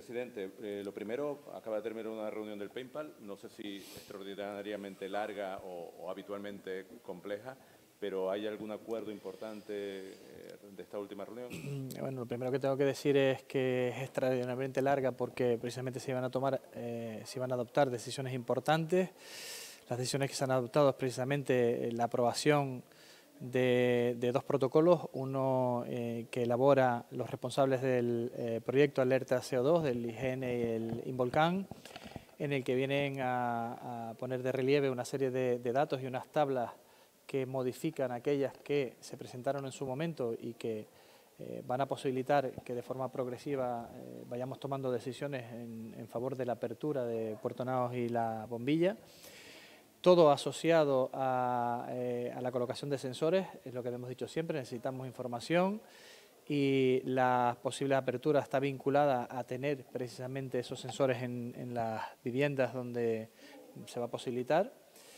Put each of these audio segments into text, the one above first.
presidente. Lo primero, acaba de terminar una reunión del PayPal, no sé si extraordinariamente larga o habitualmente compleja, pero ¿hay algún acuerdo importante de esta última reunión? Bueno, lo primero que tengo que decir es que es extraordinariamente larga porque precisamente se iban a adoptar decisiones importantes. Las decisiones que se han adoptado es precisamente la aprobación de dos protocolos, uno que elabora los responsables del proyecto Alerta CO2 del IGN y el Involcan, en el que vienen a poner de relieve una serie de datos y unas tablas que modifican aquellas que se presentaron en su momento y que van a posibilitar que de forma progresiva vayamos tomando decisiones en favor de la apertura de Puerto Naos y la Bombilla. Todo asociado a la colocación de sensores, es lo que hemos dicho siempre, necesitamos información y la posible apertura está vinculada a tener precisamente esos sensores en las viviendas donde se va a posibilitar.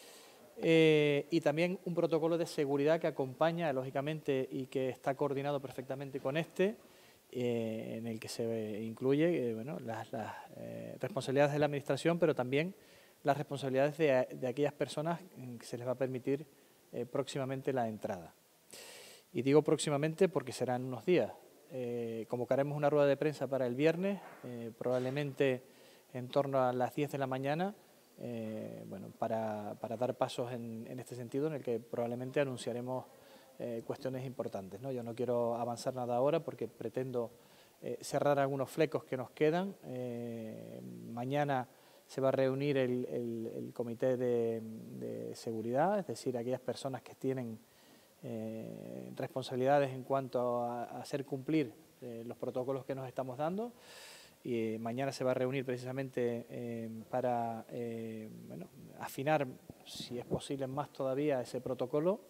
Y también un protocolo de seguridad que acompaña, lógicamente, y que está coordinado perfectamente con en el que se incluye las responsabilidades de la Administración, pero también las responsabilidades de aquellas personas que se les va a permitir próximamente la entrada. Y digo próximamente porque será en unos días. Convocaremos una rueda de prensa para el viernes, probablemente en torno a las 10 de la mañana, para dar pasos en este sentido, en el que probablemente anunciaremos cuestiones importantes, ¿no? Yo no quiero avanzar nada ahora porque pretendo cerrar algunos flecos que nos quedan. Mañana se va a reunir el comité de seguridad, es decir, aquellas personas que tienen responsabilidades en cuanto a hacer cumplir los protocolos que nos estamos dando. Y mañana se va a reunir precisamente para afinar, si es posible más todavía, ese protocolo.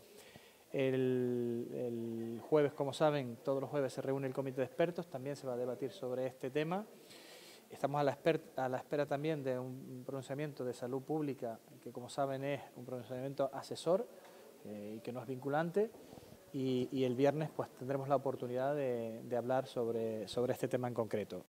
El jueves, como saben, todos los jueves se reúne el comité de expertos, también se va a debatir sobre este tema. Estamos a la espera también de un pronunciamiento de salud pública, que como saben es un pronunciamiento asesor y que no es vinculante. Y el viernes pues tendremos la oportunidad de hablar sobre este tema en concreto.